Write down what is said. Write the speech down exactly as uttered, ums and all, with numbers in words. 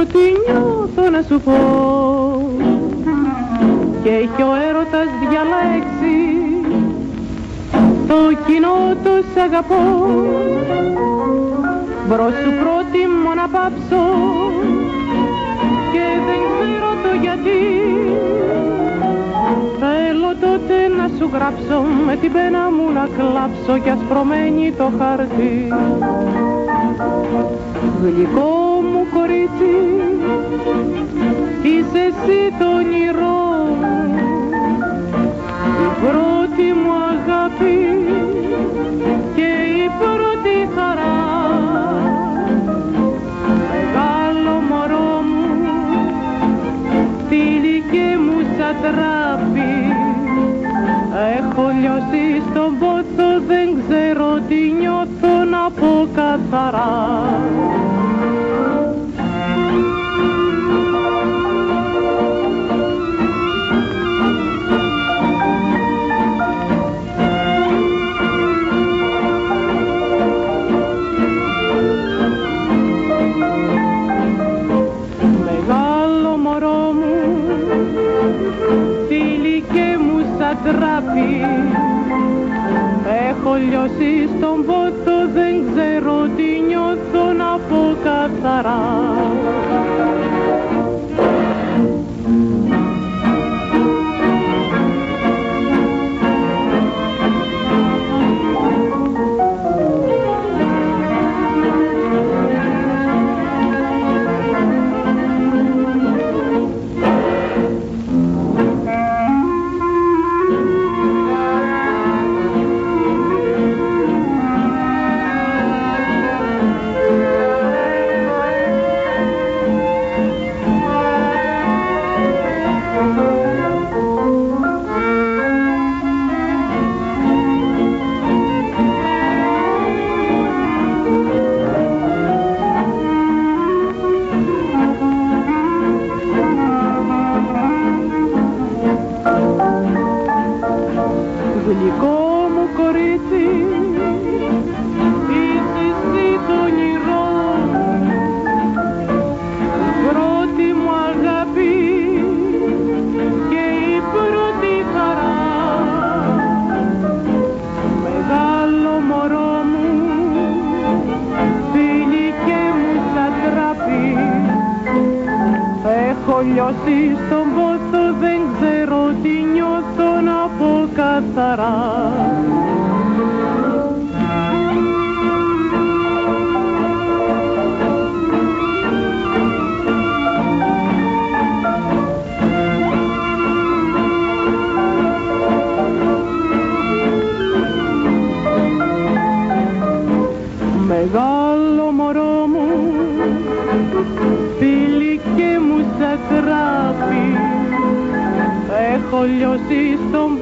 τι νιώθω να σου πω. Και έχει ο έρωτας διαλέξει το κοινό του σ' αγαπώ. Μπρος σου πρότιμο να πάψω και δεν ξέρω το γιατί. Θέλω τότε να σου γράψω με την πένα μου να κλάψω κι ας προμένει το χαρτί. Γλυκό μου κορίτσι, είσαι εσύ το όνειρό μου, η πρώτη μου αγάπη και η πρώτη χαρά. Μεγάλο μωρό μου, τυλικέ μου σαν τράπη, έχω λιώσει στον πόθο, δεν ξέρω τι νιώθω να πω καθαρά. Μεγάλο μωρό μου, τυλικέ μου σαν τράπη, έχω λιώσει στον πόθο, δεν ξέρω τι νιώθω να πω καθαρά. Γλυκό μου κορίτσι, είσαι εσύ το όνειρό μου, η πρώτη μου αγάπη και η πρώτη χαρά. Μεγάλο μωρό μου, τυλικέ μου σαν τράπη, έχω λιώσει στον πόθο, δεν ξέρω τι νιώθω να πω καθαρά. Μεγάλο μωρό μου, τυλικέ μου σαν τράπη, έχω λιώσει στον